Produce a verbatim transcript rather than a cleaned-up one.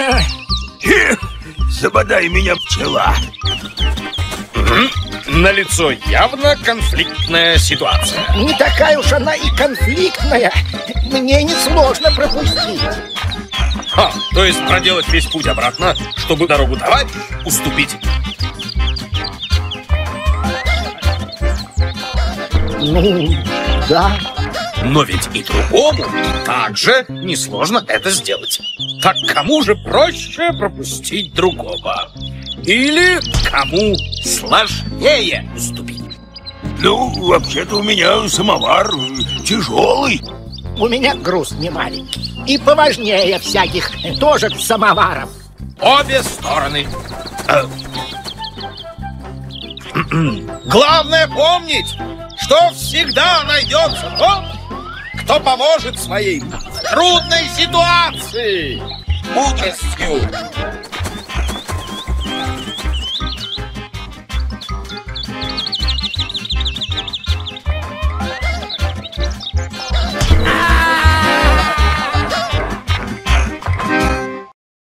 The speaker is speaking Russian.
Забодай меня, пчела. Налицо явно конфликтная ситуация. Не такая уж она и конфликтная. Мне несложно пропустить. А, то есть проделать весь путь обратно, чтобы дорогу давать, уступить. Ну, да. Но ведь и другому также несложно это сделать. Так кому же проще пропустить другого? Или кому сложнее уступить? Ну, вообще-то у меня самовар тяжелый. У меня груз не маленький. И поважнее всяких тоже самоваров. Обе стороны. Главное помнить, что всегда найдется тот, кто поможет своей трудной ситуации мудростью.